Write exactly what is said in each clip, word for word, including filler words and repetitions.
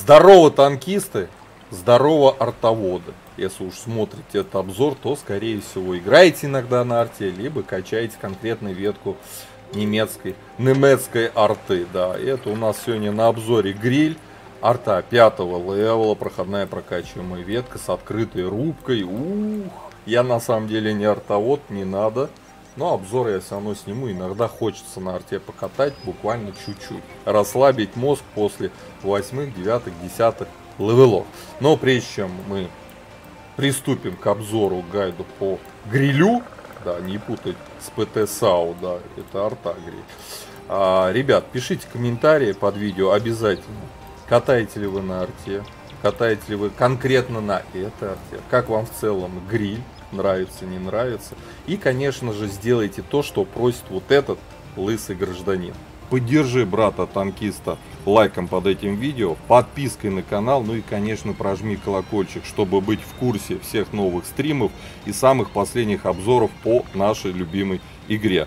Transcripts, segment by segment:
Здорово, танкисты! Здорово, артоводы! Если уж смотрите этот обзор, то, скорее всего, играете иногда на арте, либо качаете конкретную ветку немецкой, немецкой арты. Да, и это у нас сегодня на обзоре гриль. Арта пятого левела, проходная прокачиваемая ветка с открытой рубкой. Ух, я на самом деле не артовод, не надо. Но обзор я все равно сниму. Иногда хочется на арте покатать буквально чуть-чуть. Расслабить мозг после восьмых, девятых, десятых левелов. Но прежде чем мы приступим к обзору, гайду по грилю, да, не путать с ПТ САУ, да, это арта гриль. А, ребят, пишите комментарии под видео обязательно. Катаете ли вы на арте? Катаете ли вы конкретно на этой арте? Как вам в целом гриль? Нравится, не нравится? И, конечно же, сделайте то, что просит вот этот лысый гражданин. Поддержи брата-танкиста лайком под этим видео, подпиской на канал, ну и, конечно, прожми колокольчик, чтобы быть в курсе всех новых стримов и самых последних обзоров по нашей любимой игре.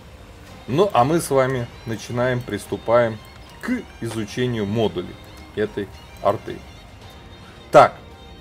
Ну, а мы с вами начинаем, приступаем к изучению модулей этой арты. Так,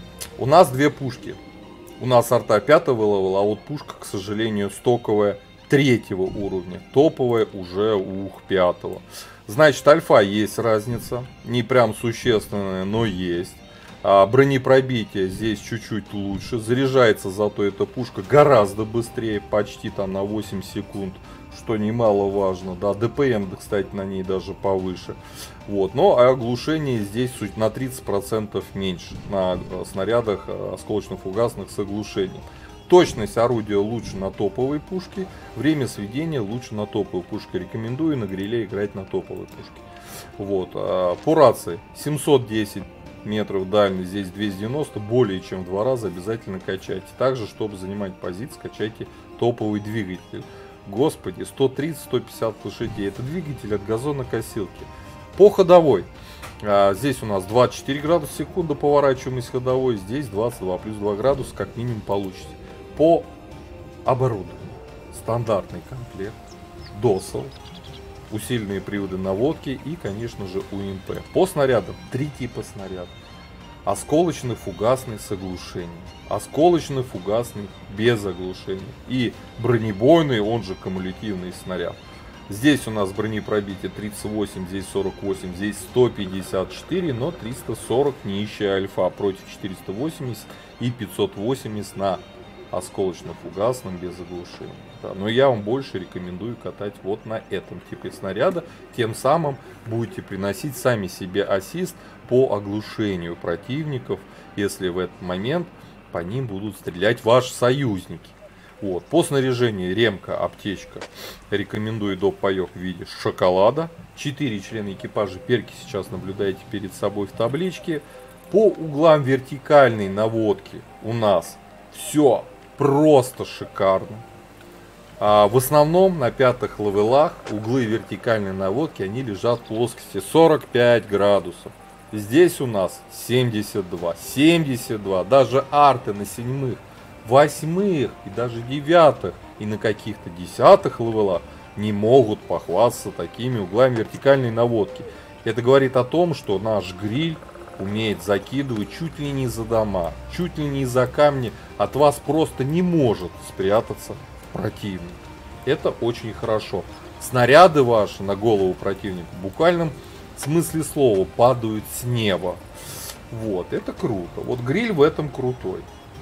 у нас две пушки. У нас арта пятого левела, а вот пушка, к сожалению, стоковая третьего уровня. Топовая уже ух пятого. Значит, альфа есть разница. Не прям существенная, но есть. А бронепробитие здесь чуть-чуть лучше. Заряжается зато эта пушка гораздо быстрее. Почти там на восемь секунд. Что немаловажно. Да, ДПМ, кстати, на ней даже повыше. Вот. Но оглушение здесь на тридцать процентов меньше. На снарядах осколочно-фугасных с оглушением. Точность орудия лучше на топовой пушке. Время сведения лучше на топовой пушке. Рекомендую на гриле играть на топовой пушке. Вот. По рации семьсот десять метров дальность, здесь двести девяносто. Более чем в два раза обязательно качайте. Также, чтобы занимать позиции, качайте топовый двигатель. Господи, сто тридцать — сто пятьдесят лошадей. Это двигатель от газонокосилки. По ходовой. А, здесь у нас двадцать четыре градуса в секунду поворачиваемость ходовой. Здесь двадцать два плюс два градуса как минимум получите. По оборудованию. Стандартный комплект. досел. Усиленные приводы наводки и, конечно же, УМП. По снарядам три типа снарядов. Осколочный, фугасный с оглушением. Осколочный, фугасный без оглушения. И бронебойный, он же кумулятивный снаряд. Здесь у нас бронепробитие тридцать восемь, здесь сорок восемь, здесь сто пятьдесят четыре, но триста сорок нищая альфа против четыреста восемьдесят и пятьсот восемьдесят на осколочно-фугасном без оглушения. Да, но я вам больше рекомендую катать вот на этом типе снаряда. Тем самым будете приносить сами себе ассист по оглушению противников, если в этот момент по ним будут стрелять ваши союзники. Вот. По снаряжению ремка, аптечка. Рекомендую доп. Паёк в виде шоколада. четыре члена экипажа, перки сейчас наблюдаете перед собой в табличке. По углам вертикальной наводки у нас все просто шикарно. А в основном на пятых левелах углы вертикальной наводки, они лежат в плоскости сорок пять градусов. Здесь у нас семьдесят два, семьдесят два, даже арты на седьмых, восьмых и даже девятых и на каких-то десятых левелах не могут похвастаться такими углами вертикальной наводки. Это говорит о том, что наш гриль умеет закидывать чуть ли не за дома, чуть ли не за камни. От вас просто не может спрятаться противник. Это очень хорошо. Снаряды ваши на голову противника в буквальном смысле слова падают с неба. Вот, это круто. Вот гриль в этом крутой.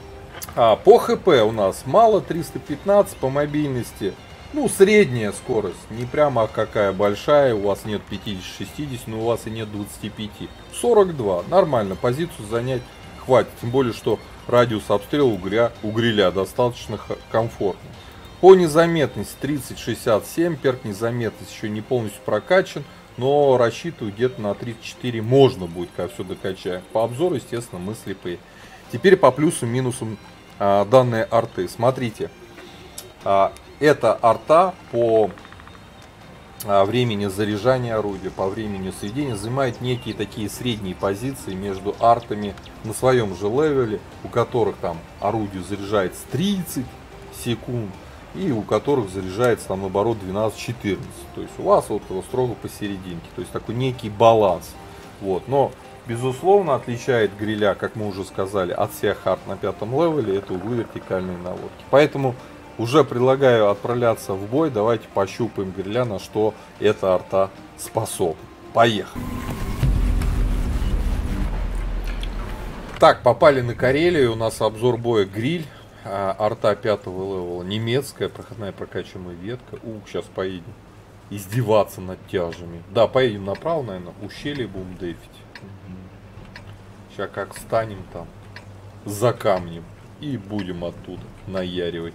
А по ХП у нас мало, триста пятнадцать, по мобильности. Ну, средняя скорость, не прямо какая большая, у вас нет пятьдесят-шестьдесят, но у вас и нет двадцати пяти. сорок два, нормально, позицию занять хватит, тем более, что радиус обстрела у гриля, у гриля достаточно комфортный. По незаметности тридцать шестьдесят семь, перк незаметность еще не полностью прокачан, но рассчитываю где-то на тридцать четыре можно будет, когда все докачаем. По обзору, естественно, мы слепые. Теперь по плюсу-минусам а, данной арты. Смотрите. А, Эта арта по а, времени заряжания орудия, по времени сведения занимает некие такие средние позиции между артами на своем же левеле, у которых там орудие заряжается тридцать секунд и у которых заряжается там наоборот двенадцать-четырнадцать. То есть у вас вот строго посерединке, то есть такой некий баланс. Вот. Но безусловно, отличает гриля, как мы уже сказали, от всех арт на пятом левеле, это углы вертикальной наводки. Поэтому уже предлагаю отправляться в бой. Давайте пощупаем гриля, на что эта арта способна. Поехали! Так, попали на Карелию. У нас обзор боя гриль. Арта пятого левела, немецкая, проходная прокачиваемая ветка. Ух, сейчас поедем издеваться над тяжами. Да, поедем направо, наверное, ущелье будем дефить. Сейчас как встанем там за камнем и будем оттуда наяривать.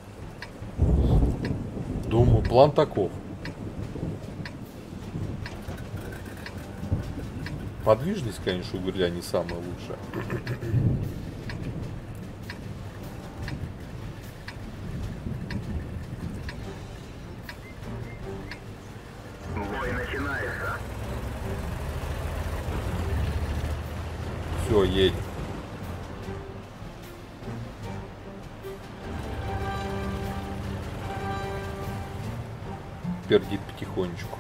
Думаю, план таков. Подвижность, конечно, у гриля не самая лучшая. Бой начинается. Все, едем. Пердит потихонечку.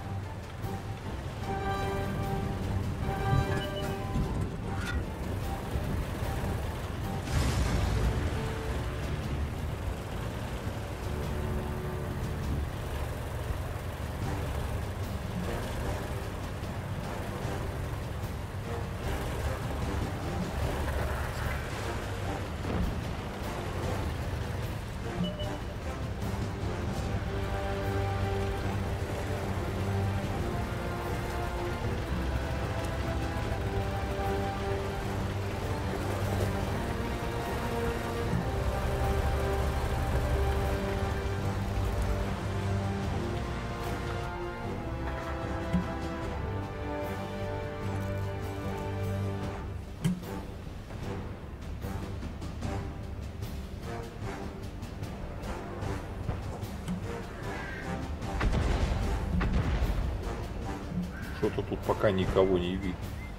Что-то тут пока никого не видно.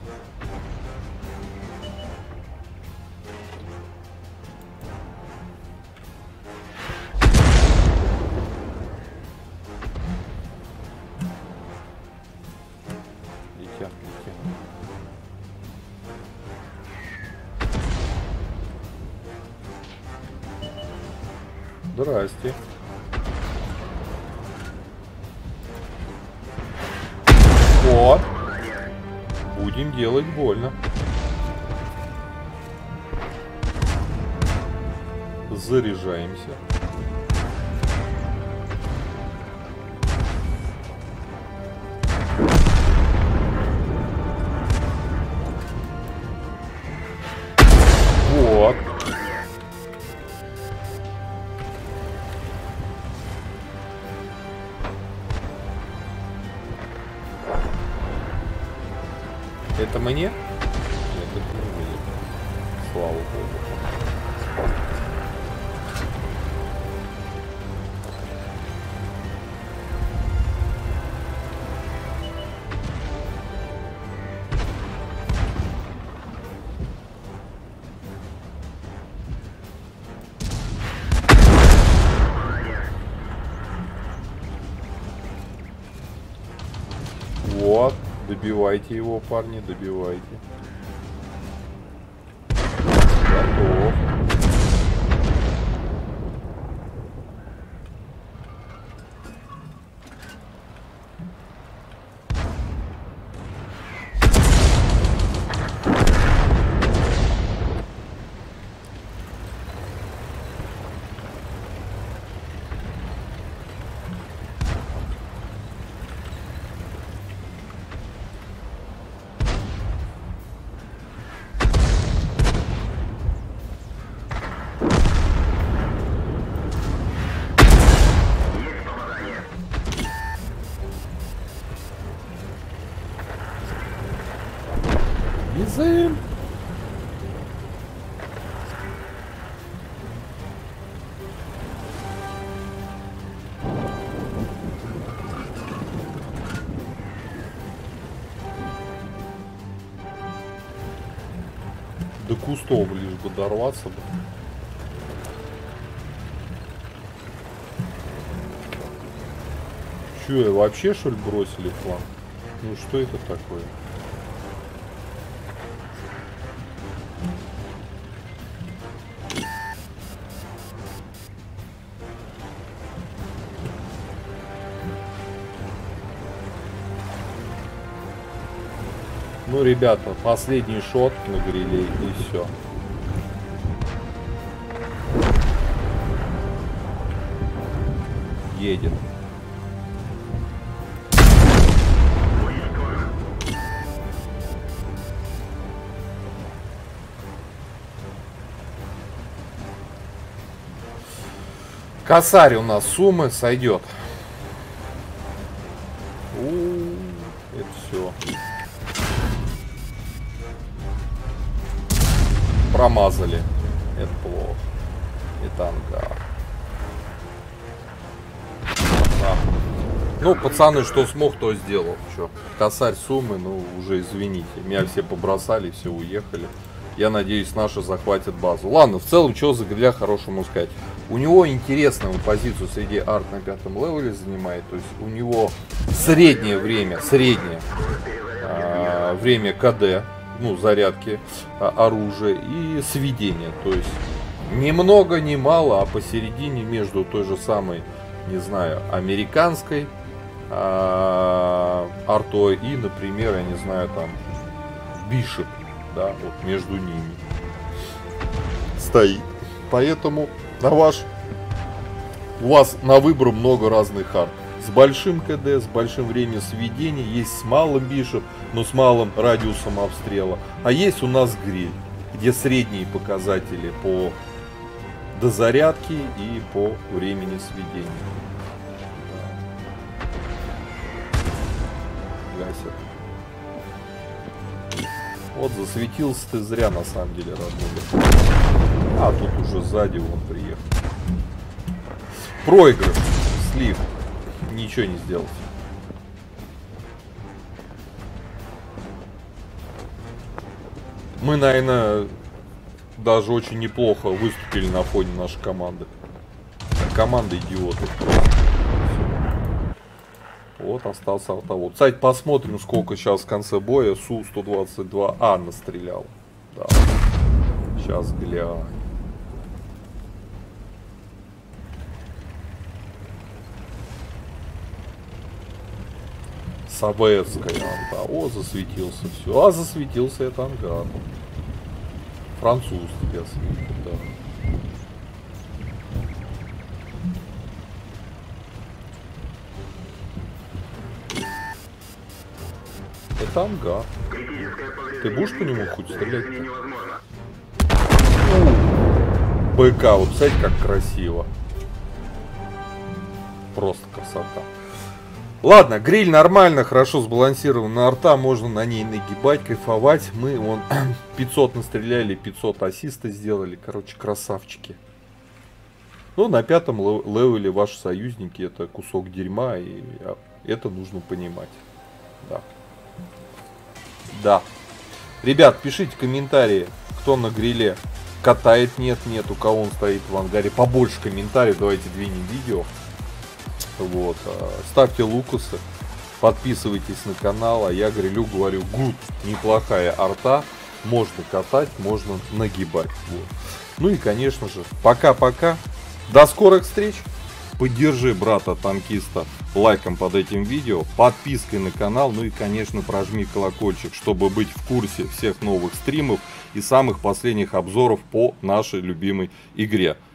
Летят, летят. Здрасте. Вот. Будем делать больно. Заряжаемся. Вот. Это мне? Нет, это не мне. Слава богу. Вот. Добивайте его, парни, добивайте. Готов. Бежим. До кустов лишь бы дорваться бы. Че, вообще что ли бросили фланг? Ну что это такое? Ну, ребята, последний шот на гриле и все. Едет. Косарь у нас суммы сойдет. У-у-у, это все. Промазали. Это плохо. Это ангар. Да. Ну, пацаны, что смог, то сделал. Че? Косарь суммы, ну, уже извините. Меня все побросали, все уехали. Я надеюсь, наши захватят базу. Ладно, в целом, что за гриля хорошему сказать. У него интересную позицию среди арт на пятом левеле занимает. То есть у него среднее время, среднее а, время КД, ну, зарядки а, оружия и сведения. То есть ни много, ни мало, а посередине между той же самой, не знаю, американской а, артой и, например, я не знаю, там, Бишоп. Да, вот между ними стоит. Поэтому на ваш у вас на выбор много разных арт. С большим КД, с большим временем сведения, есть с малым бишоп, но с малым радиусом обстрела. А есть у нас гриль, где средние показатели по дозарядке и по времени сведения. Гасят. Вот засветился ты зря, на самом деле, родной. А тут уже сзади он приехал. Проигрыш, слив. Ничего не сделать. Мы, наверное, даже очень неплохо выступили на фоне нашей команды. Команда идиоты. Вот остался автовод. Кстати, посмотрим, сколько сейчас в конце боя Су сто двадцать два А настрелял. Да. Сейчас глянь. Советская арта. О, засветился все. А засветился это ангар. Француз тебя светит, да. Это ангар. Ты будешь по нему хоть стрелять? БК, вот кстати, как красиво. Просто красота. Ладно, гриль нормально, хорошо сбалансирован на арта, можно на ней нагибать, кайфовать. Мы вон пятьсот настреляли, пятьсот ассиста сделали, короче, красавчики. Ну, на пятом левеле ваши союзники это кусок дерьма, и это нужно понимать. Да. Да. Ребят, пишите комментарии, кто на гриле катает, нет, нет, у кого он стоит в ангаре. Побольше комментариев, давайте двинем видео. Вот. Ставьте лукасы, подписывайтесь на канал, а я грилю говорю, гуд, неплохая арта, можно катать, можно нагибать. Вот. Ну и, конечно же, пока-пока, до скорых встреч. Поддержи брата-танкиста лайком под этим видео, подпиской на канал, ну и, конечно, прожми колокольчик, чтобы быть в курсе всех новых стримов и самых последних обзоров по нашей любимой игре.